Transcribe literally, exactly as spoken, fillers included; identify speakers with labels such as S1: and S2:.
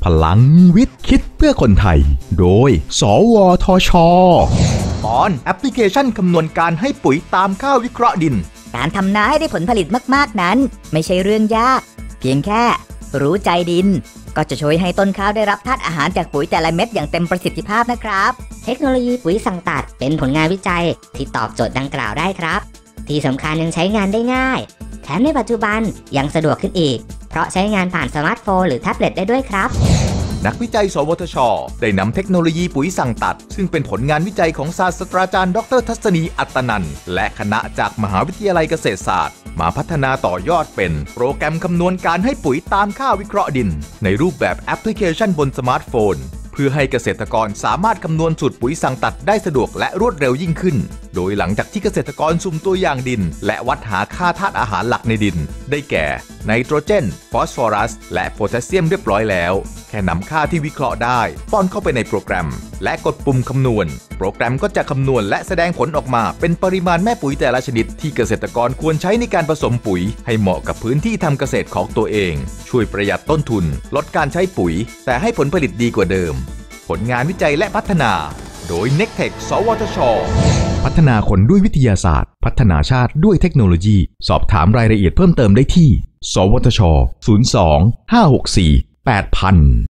S1: พลังวิทย์คิดเพื่อคนไทยโดยสวทช.ตอนแอปพลิเคชันคำนวณการให้ปุ๋ยตามข้าววิเคราะห์ดิน
S2: การทำนาให้ได้ผลผลิตมากๆนั้นไม่ใช่เรื่องยากเพียงแค่รู้ใจดินก็จะช่วยให้ต้นข้าวได้รับธาตุอาหารจากปุ๋ยแต่ละเม็ดอย่างเต็มประสิทธิภาพนะครับ
S3: เทคโนโลยีปุ๋ยสั่งตัดเป็นผลงานวิจัยที่ตอบโจทย์ดังกล่าวได้ครับที่สำคัญยังใช้งานได้ง่ายแถมในปัจจุบันยังสะดวกขึ้นอีกเพราะใช้งานผ่านสมาร์ทโฟนหรือแท็บเล็ตได้ด้วยครับ
S1: นักวิจัยสวทช.ได้นำเทคโนโลยีปุ๋ยสั่งตัดซึ่งเป็นผลงานวิจัยของศาสตราจารย์ดร.ทัศนีอัตนันท์และคณะจากมหาวิทยาลัยเกษตรศาสตร์มาพัฒนาต่อยอดเป็นโปรแกรมคำนวณการให้ปุ๋ยตามค่าวิเคราะห์ดินในรูปแบบแอปพลิเคชันบนสมาร์ทโฟนเพื่อให้เกษตรกรสามารถคำนวณสูตรปุ๋ยสั่งตัดได้สะดวกและรวดเร็วยิ่งขึ้นโดยหลังจากที่เกษตรกรสุ่มตัวอย่างดินและวัดหาค่าธาตุอาหารหลักในดินได้แก่ไนโตรเจนฟอสฟอรัสและโพแทสเซียมเรียบร้อยแล้วแค่นำค่าที่วิเคราะห์ได้ป้อนเข้าไปในโปรแกรมและกดปุ่มคำนวณโปรแกรมก็จะคำนวณและแสดงผลออกมาเป็นปริมาณแม่ปุ๋ยแต่ละชนิดที่เกษตรกรควรใช้ในการผสมปุ๋ยให้เหมาะกับพื้นที่ทำเกษตรของตัวเองช่วยประหยัดต้นทุนลดการใช้ปุ๋ยแต่ให้ผลผลิตดีกว่าเดิมผลงานวิจัยและพัฒนาโดย เน็กเทค สวทช.พัฒนาคนด้วยวิทยาศาสตร์พัฒนาชาติด้วยเทคโนโลยีสอบถามรายละเอียดเพิ่มเติมได้ที่สวทช ศูนย์ สอง ห้า หก สี่ แปด ศูนย์ ศูนย์